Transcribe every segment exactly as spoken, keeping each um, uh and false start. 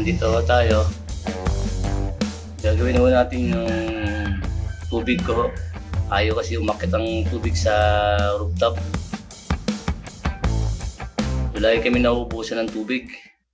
nandito tayo. Gagawin naman natin yung tubig ko. Ayaw kasi umakit ang tubig sa rooftop. Lagi kami nauubusan ng tubig.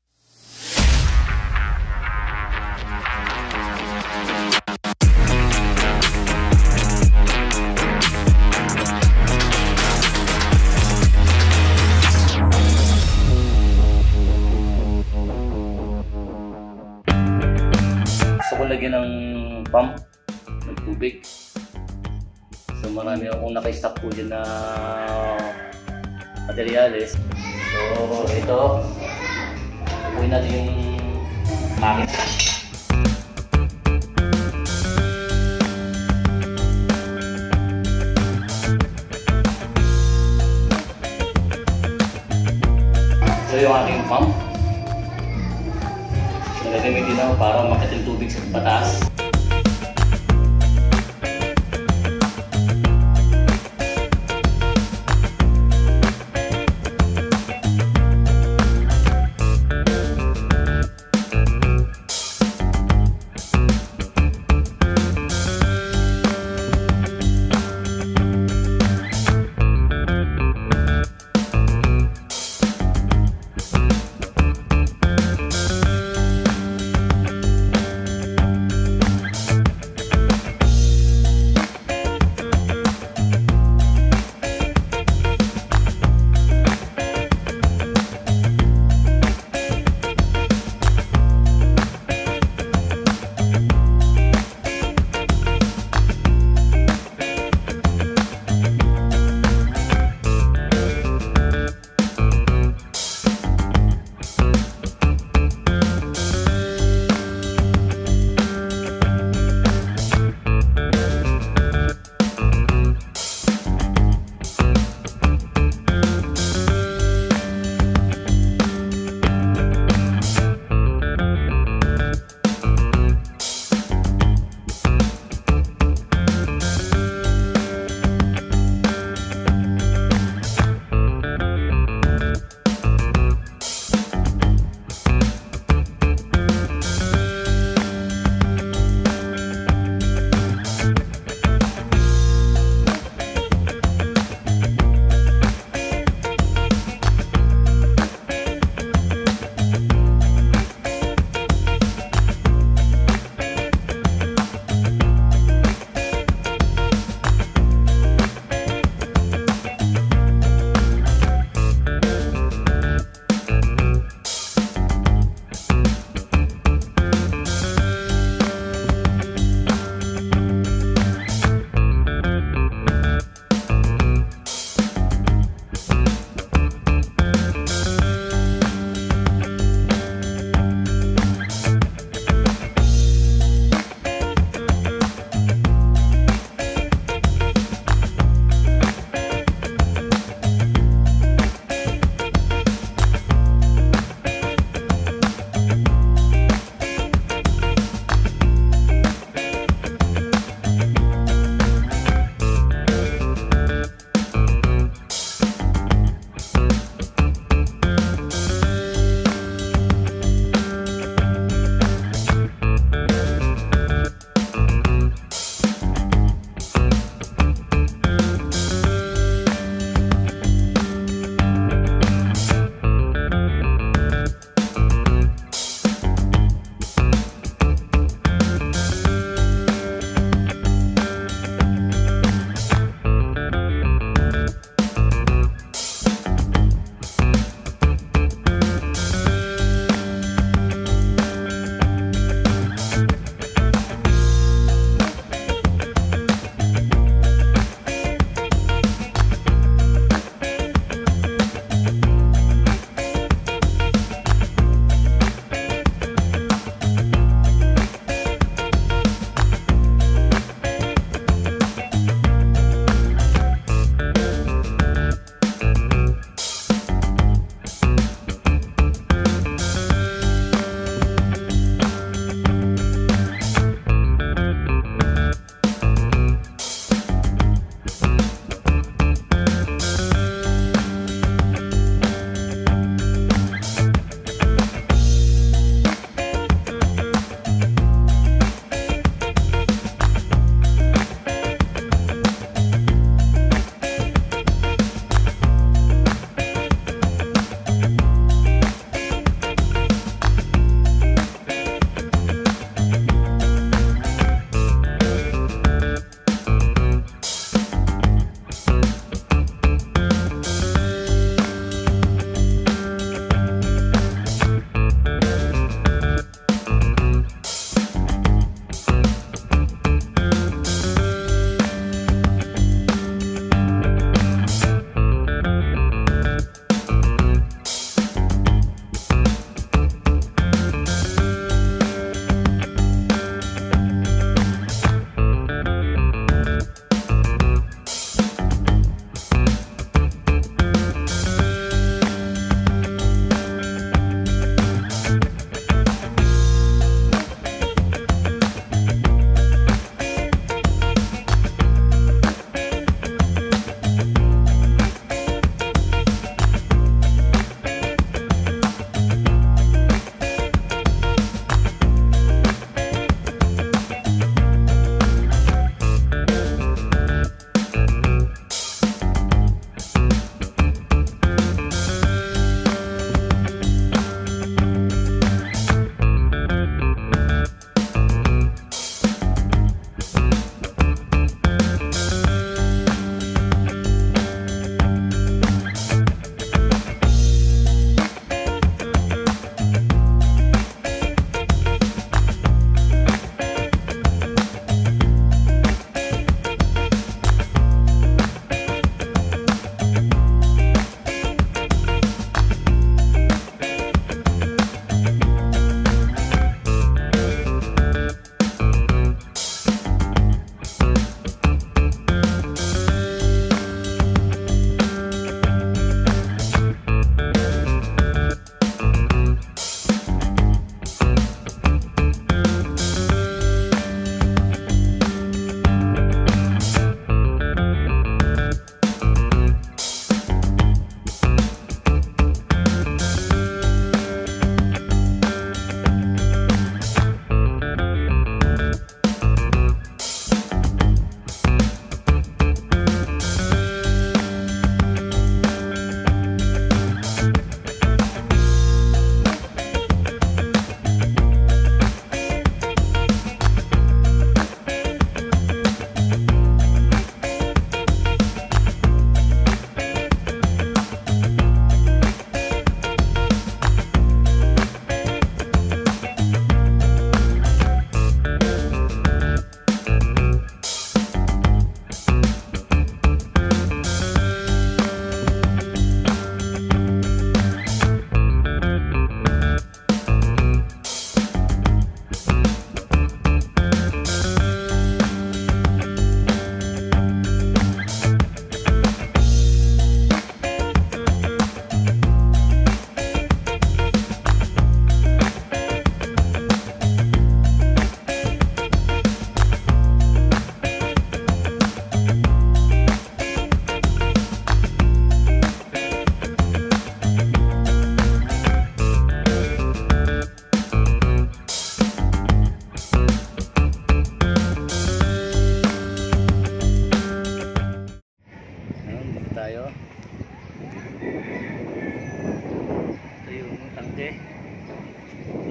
Gusto ko lagyan ng pump ng tubig. So marami akong naka-stock po dyan na materyales. So ito, tubuhin natin yung makina. So yung aking pump, nagagamitin ako para makita yung tubig sa pataas.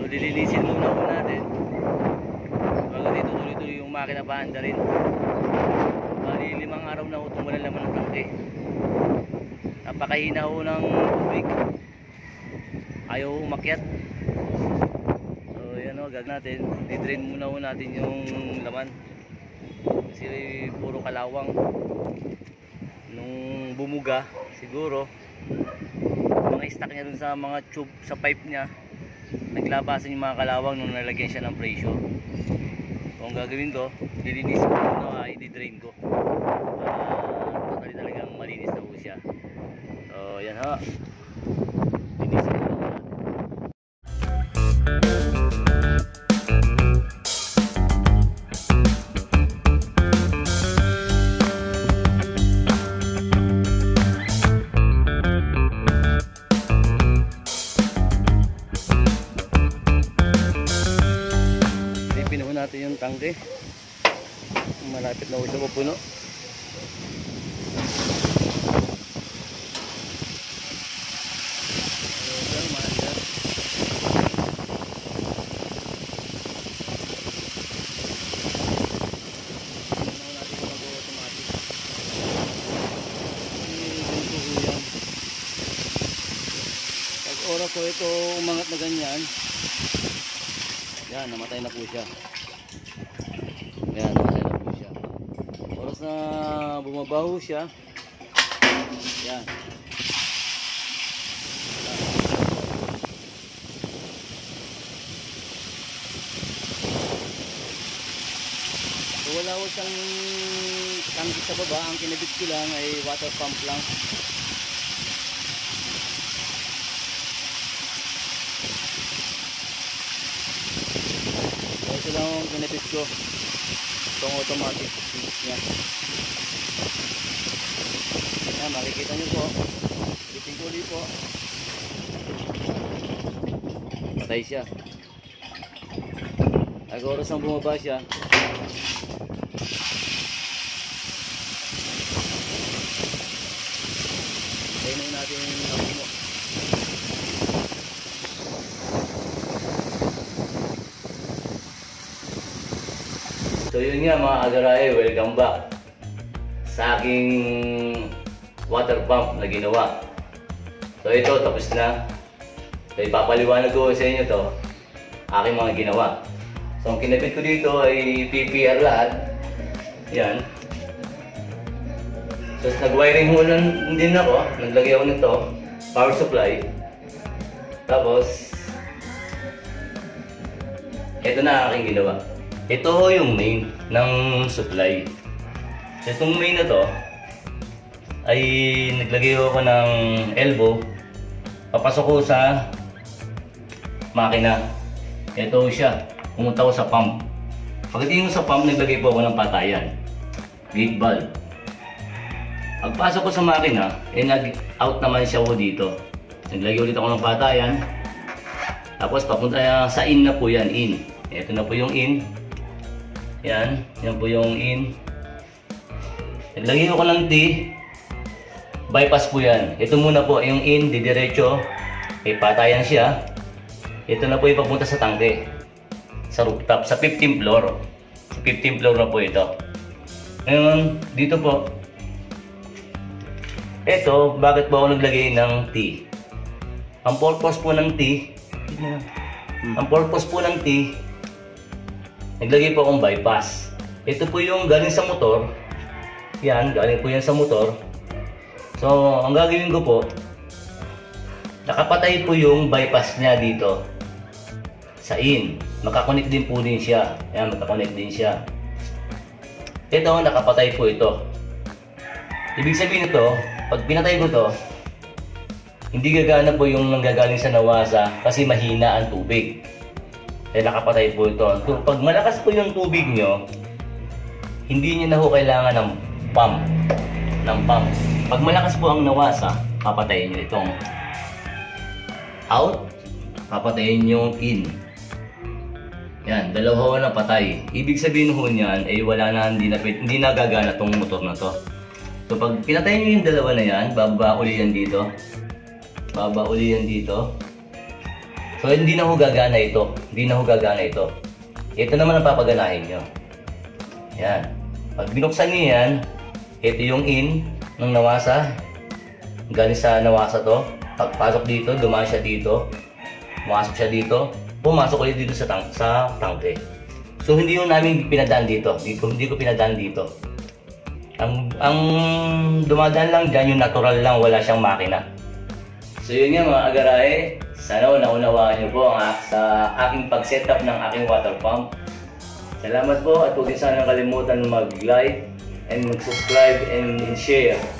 lilinisin muna po natin bago dito tuloy-tuloy yung makina paanda rin. Bali limang araw na utong wala laman ng tangke. Napakahina ho ng tubig, ayaw umakyat. So yan o, gag natin, i-drain muna ho natin yung laman kasi puro kalawang. Nung bumuga siguro mga stock niya dun sa mga tube sa pipe niya, naglabasan yung mga kalawang nung nalagyan siya ng pressure. So ang gagawin ko, lilinisin ko muna, i-drain ko para totally talagang malinis na po siya. So yan ha, linisin ko muna. Natin yung tangke, malapit na uso pupuno. Pag oras ko ito umangat na ganyan, yan, namatay na po siya. Yan, namatay na po siya. Oras na bumabaho siya, yan. So wala ko siyang tangki sa baba, ang kinabit ko lang ay water pump lang. So ito lang ang kinabit ko, itong automatic switch niya. Yan, makikita nyo po, biting ko ulit po, patay siya. Ay oras ang bumaba siya, kainan natin yung nakumo. So yun nga mga kagarahe, welcome back sa aking water pump na ginawa. So ito, tapos na. So ipapaliwanag ko sa inyo to, aking mga ginawa. So ang kinabit ko dito ay P P R lahat. Yan. So nag-wiring ho din ako, naglagay ako nito, power supply. Tapos ito na aking ginawa. Ito yung main ng supply. Itong main na to ay naglagay ako ng elbow, papasok ko sa makina. Ito siya, pumunta ko sa pump. Pagdating ko sa pump, naglagay po ako ng patayan, gate valve. Pagpasok ko sa makina, eh nag-out naman siya ko dito. Naglagay ulit ako ng patayan. Tapos papunta sa in na po yan, in. Ito na po yung in. Yan, yan po yung in. Naglagay ko ng T, bypass po yan. Ito muna po yung in, didiretso, may patayan siya. Ito na po yung papunta sa tangke, sa rooftop, sa fifteenth floor. Sa fifteenth floor na po ito. Ngayon, dito po, ito, bakit po ako naglagay ng T? Ang purpose po ng T, ang purpose po ng T, naglagay po akong bypass. Ito po yung galing sa motor. Yan, galing po yan sa motor. So, ang gagawin ko po, nakapatay po yung bypass niya dito sa in. Makakonect din po din siya. Yan, makakonect din siya. Ito, nakapatay po ito. Ibig sabihin ito, pag pinatay ko to, hindi gagana po yung nanggagaling sa nawasa kasi mahina ang tubig. Eh nakapatay po ito. So, pag malakas po yung tubig nyo, hindi nyo na ho kailangan ng pump. Ng pump. Pag malakas po ang nawasa, papatayin nyo itong out, papatayin nyo in. Yan, dalawa ho na patay. Ibig sabihin ho niyan, eh wala na, hindi na, hindi na gagana tong motor na to. So pag pinatay nyo yung dalawa na yan, baba uli yan dito. Baba uli yan dito. So hindi na ho gagana ito. Hindi na ho gagana ito. Ito naman ang papaganahin nyo. Yan. Pag binuksan nyo yan, ito yung in ng nawasa. Galing sa nawasa to. Pagpasok dito, dumaan siya dito. Pumasok siya dito. Pumasok ulit dito sa, tang sa tangke. So hindi yung namin pinadaan dito. Dito hindi ko pinadaan dito. Ang, ang dumadaan lang dyan, yung natural lang, wala siyang makina. So yun nga mga agarae, sana naunawaan niyo po ang, sa aking pag-setup ng aking water pump. Salamat po at huwag niyo sana kalimutan mag-like and mag-subscribe and share